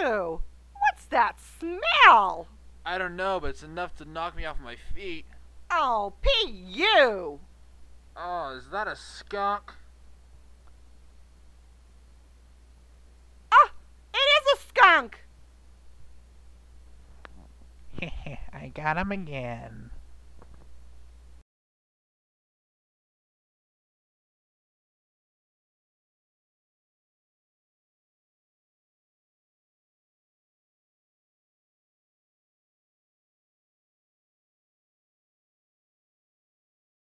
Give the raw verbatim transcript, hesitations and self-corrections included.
Ew! What's that smell? I don't know, but it's enough to knock me off my feet. Oh, P U! Oh, is that a skunk? Ah, it is a skunk! I got him again.